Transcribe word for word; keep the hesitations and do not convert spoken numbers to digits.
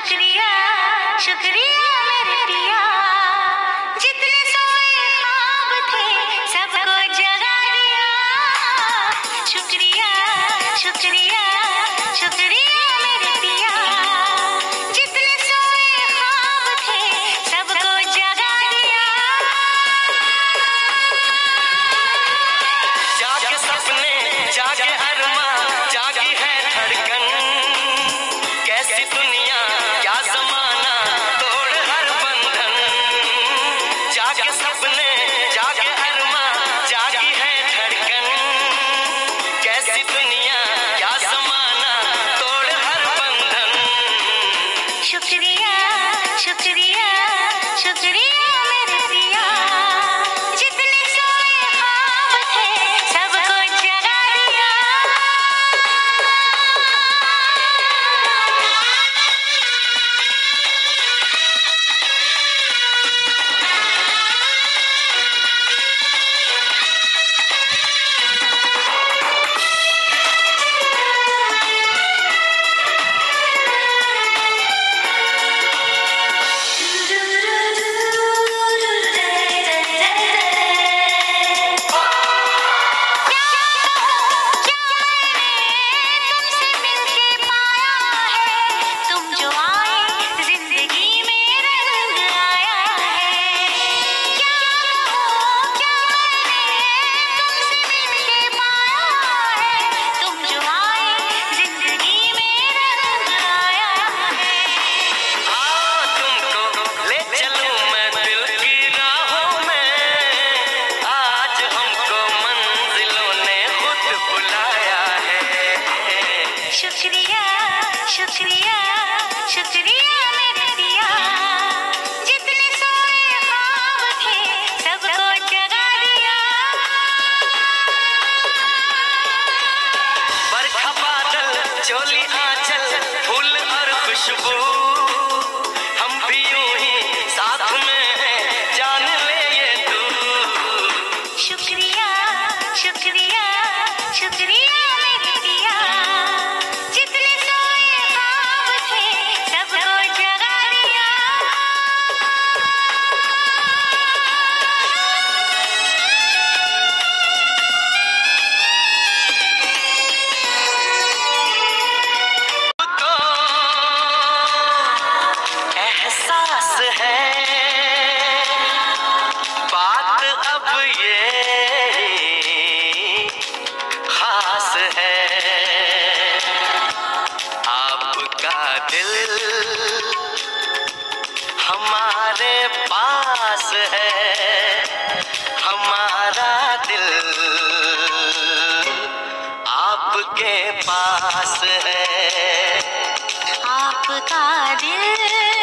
शुक्रिया शुक्रिया मेरे पिया, जितने सोए ख्वाब थे सबको जगा दिया। शुक्रिया शुक्रिया शुक्रिया मेरे पिया, जितने सोए ख्वाब थे सबको जगा दिया। जागे सपने जागे अरमा जागी है धड़कन, कैसी दुनिया क्या जमाना तोड़ हर बंधन। जागे सपने जागे अरमा जागी है धड़कन, कैसी दुनिया क्या जमाना तोड़ हर बंधन। शुक्रिया शुक्रिया शुक्रिया मेरे पिया, जितने सोए ख्वाब थे सबको जगा दिया। तुमसे मिलके पाया है, तुम जो आए जिंदगी में रंग आया है। क्या कहूँ क्या मैंने तुमसे मिलके पाया है, तुम जो आए जिंदगी में रंग आया है। आओ तुमको ले चलूं मैं दिल की राहों में, आज हमको मंजिलों ने खुद बुलाया है। शुक्रिया शुक्रिया शुक्रिया मेरे पिया, जितने सोए ख्वाब थे सबको जगा दिया। बरखा बादल चोली आंचल फूल और खुशबू, हम भी यूं ही साथ में हैं जान ले ये तू। शुक्रिया शुक्रिया शुक्रिया मेरे पिया, जितने सोए ख्वाब थे सबको जगा दिया। तो एहसास है बात अब ये खास है, आपका दिल हमारे पास है, हमारा दिल आपके पास है। आपका दिल